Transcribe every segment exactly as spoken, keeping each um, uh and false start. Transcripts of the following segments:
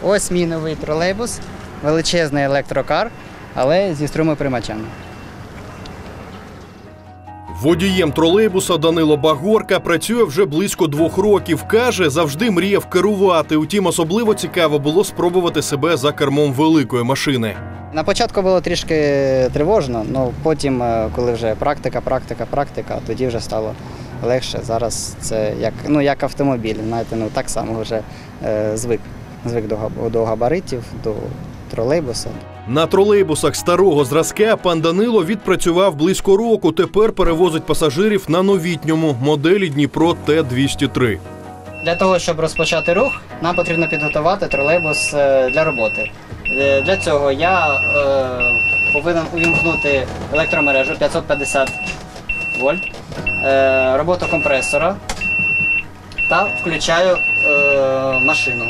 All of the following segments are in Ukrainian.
Ось мій новий тролейбус, величезний електрокар, але зі струмоприймачем. Водієм тролейбуса Данило Багорка працює вже близько двох років. Каже, завжди мріяв керувати. Утім, особливо цікаво було спробувати себе за кермом великої машини. На початку було трішки тривожно, але потім, коли вже практика, практика, практика, тоді вже стало легше. Зараз це як, ну, як автомобіль, знаєте, ну, так само вже е, звик, звик до, до габаритів, до тролейбуса. На тролейбусах старого зразка пан Данило відпрацював близько року. Тепер перевозить пасажирів на новітньому моделі Дніпро Т двісті три. Для того, щоб розпочати рух, нам потрібно підготувати тролейбус для роботи. Для цього я е, повинен увімкнути електромережу п'ятсот п'ятдесят вольт, е, роботу компресора та включаю е, машину.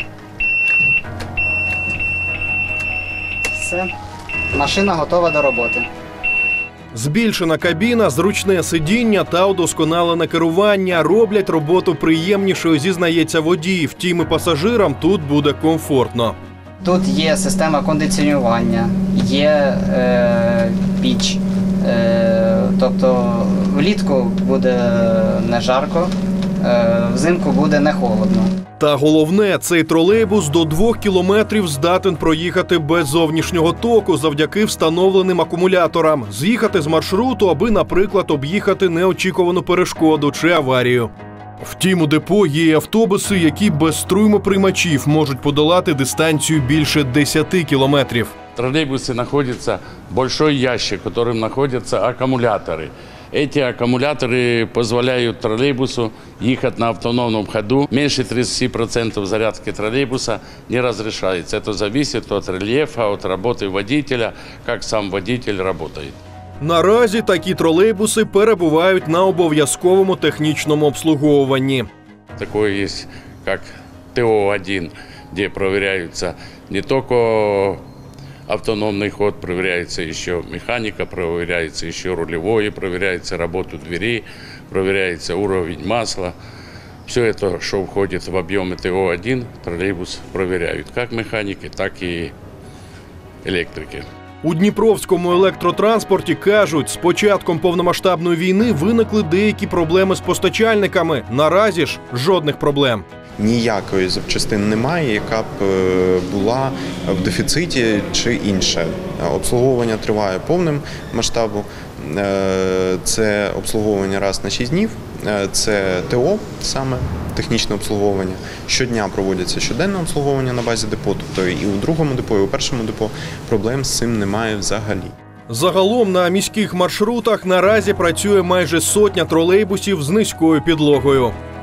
Все. Машина готова до роботи. Збільшена кабіна, зручне сидіння та удосконалене керування роблять роботу приємнішою, зізнається водій. Втім, і пасажирам тут буде комфортно. Тут є система кондиціонування, є е, піч, е, тобто влітку буде не жарко, е, взимку буде не холодно. Та головне, цей тролейбус до двох кілометрів здатен проїхати без зовнішнього току завдяки встановленим акумуляторам. З'їхати з маршруту, аби, наприклад, об'їхати неочікувану перешкоду чи аварію. Втім, у депо є автобуси, які без струмоприймачів можуть подолати дистанцію більше десяти кілометрів. В троллейбусе находится большой ящик, в котором находятся аккумуляторы. Эти аккумуляторы позволяют троллейбусу ехать на автономном ходу. Меньше тридцати процентов зарядки троллейбуса не разрешается. Это зависит от рельефа, от работы водителя, как сам водитель работает. Наразі такі тролейбуси перебувають на обов'язковому технічному обслуговуванні. Такое есть, как Т О один, где проверяются не только автономный ход, проверяется еще механика, проверяется еще рулевое, проверяется работу дверей, проверяется уровень масла. Все это, что входит в объемы Т О один, троллейбус проверяют, как механики, так и электрики. У Дніпровському електротранспорті кажуть, з початком повномасштабної війни виникли деякі проблеми з постачальниками. Наразі ж жодних проблем. Ніякої запчастини немає, яка б була в дефіциті чи інше. Обслуговування триває повним масштабом. Це обслуговування раз на шість днів, це Т О саме, технічне обслуговування. Щодня проводяться щоденне обслуговування на базі депо, тобто і у другому депо, і у першому депо проблем з цим немає взагалі. Загалом на міських маршрутах наразі працює майже сотня тролейбусів з низькою підлогою.